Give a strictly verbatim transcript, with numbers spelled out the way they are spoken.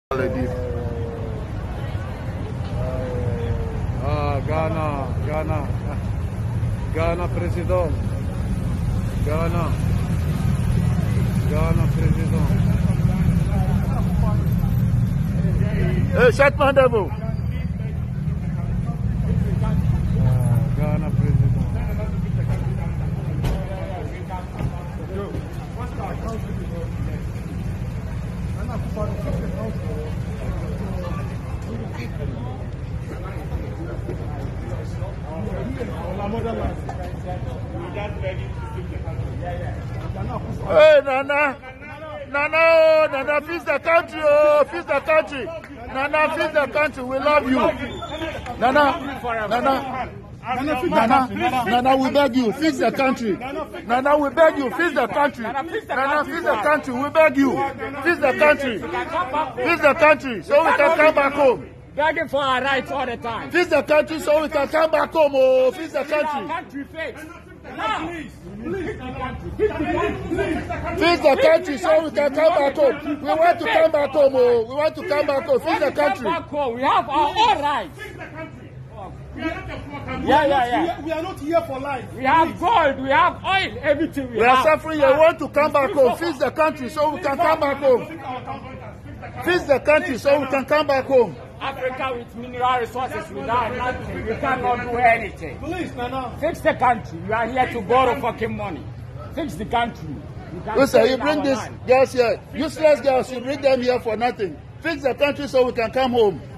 Already. Ah, Ghana, Ghana, Ghana president, Ghana, Ghana president. Hey, shut my devil. Ah, Ghana president. Hey, Nana, Nana, Nana, feed the country, oh, feed the country. Nana, feed the country, we love you. Nana, Nana, Nana, Nana, we beg you, feed the country. Nana, we beg you, feed the country. Nana, feed the country, we beg you, feed the country. Feed the country, so we can come back home. Begging for our rights all the time. Feed the country so we can come back home. Oh, feed the country. Country fixed. Now, feed the country so we can come back home. We want to come back home. Oh, we want to come back home. Feed the country. We have our own rights. Yeah, yeah, yeah. We are not here for life. We have gold, we have oil, everything we, we have. are suffering. You want to come back home. Feed the country so we can come back home. Feed the country so we can come back home. Africa with mineral resources, without nothing, we cannot do anything. Please, Nana. Fix the country. We are here to borrow fucking money. Fix the country. Listen, you bring these girls here, useless girls, you bring them here for nothing. Fix the country so we can come home.